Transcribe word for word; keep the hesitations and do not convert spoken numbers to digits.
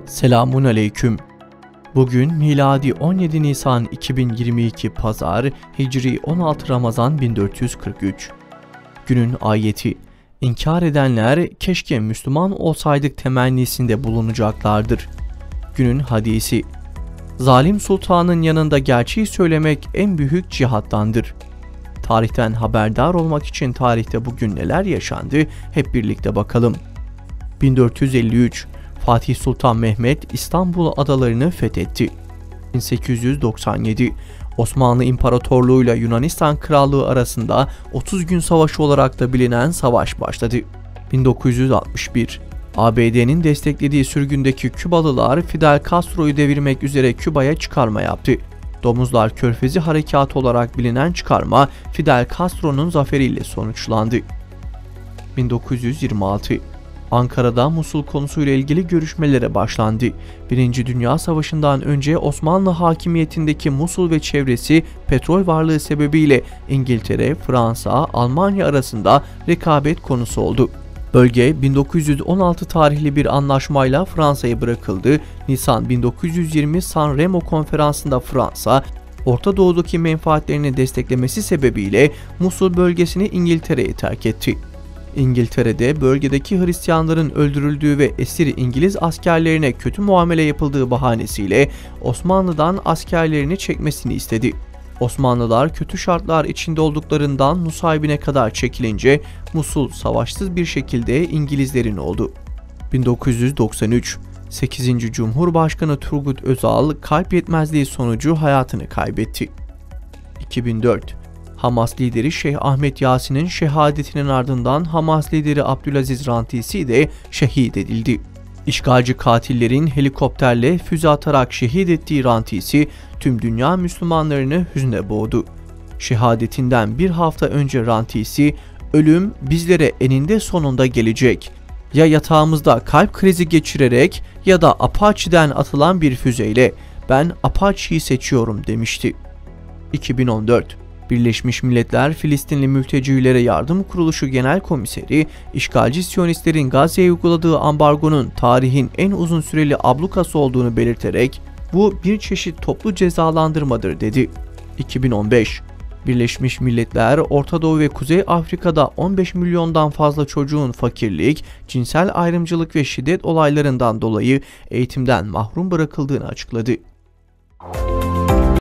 Selamun aleyküm. Bugün miladi on yedi Nisan iki bin yirmi iki Pazar, Hicri on altı Ramazan bin dört yüz kırk üç. Günün ayeti: İnkar edenler keşke Müslüman olsaydık temennisinde bulunacaklardır. Günün hadisi: Zalim sultanın yanında gerçeği söylemek en büyük cihattandır. Tarihten haberdar olmak için tarihte bugün neler yaşandı hep birlikte bakalım. bin dört yüz elli üç Fatih Sultan Mehmet İstanbul adalarını fethetti. bin sekiz yüz doksan yedi Osmanlı İmparatorluğu ile Yunanistan Krallığı arasında otuz gün savaşı olarak da bilinen savaş başladı. bin dokuz yüz altmış bir A B D'nin desteklediği sürgündeki Kübalılar Fidel Castro'yu devirmek üzere Küba'ya çıkarma yaptı. Domuzlar Körfezi Harekatı olarak bilinen çıkarma Fidel Castro'nun zaferiyle sonuçlandı. bin dokuz yüz yirmi altı Ankara'da Musul konusuyla ilgili görüşmelere başlandı. Birinci Dünya Savaşı'ndan önce Osmanlı hakimiyetindeki Musul ve çevresi petrol varlığı sebebiyle İngiltere, Fransa, Almanya arasında rekabet konusu oldu. Bölge bin dokuz yüz on altı tarihli bir anlaşmayla Fransa'ya bırakıldı. Nisan bin dokuz yüz yirmi San Remo Konferansı'nda Fransa, Orta Doğu'daki menfaatlerini desteklemesi sebebiyle Musul bölgesini İngiltere'ye terk etti. İngiltere'de bölgedeki Hristiyanların öldürüldüğü ve esir İngiliz askerlerine kötü muamele yapıldığı bahanesiyle Osmanlı'dan askerlerini çekmesini istedi. Osmanlılar kötü şartlar içinde olduklarından Nusaybin'e kadar çekilince Musul savaşsız bir şekilde İngilizlerin oldu. bin dokuz yüz doksan üç sekizinci Cumhurbaşkanı Turgut Özal kalp yetmezliği sonucu hayatını kaybetti. iki bin dört Hamas lideri Şeyh Ahmet Yasin'in şehadetinin ardından Hamas lideri Abdülaziz Rantisi de şehit edildi. İşgalci katillerin helikopterle füze atarak şehit ettiği Rantisi tüm dünya Müslümanlarını hüzne boğdu. Şehadetinden bir hafta önce Rantisi, "Ölüm bizlere eninde sonunda gelecek. Ya yatağımızda kalp krizi geçirerek ya da Apache'den atılan bir füzeyle. Ben Apache'yi seçiyorum," demişti. iki bin on dört Birleşmiş Milletler Filistinli Mültecilere Yardım Kuruluşu Genel Komiseri, işgalci Siyonistlerin Gazze'ye uyguladığı ambargonun tarihin en uzun süreli ablukası olduğunu belirterek, "Bu bir çeşit toplu cezalandırmadır," dedi. iki bin on beş Birleşmiş Milletler, Orta Doğu ve Kuzey Afrika'da on beş milyondan fazla çocuğun fakirlik, cinsel ayrımcılık ve şiddet olaylarından dolayı eğitimden mahrum bırakıldığını açıkladı.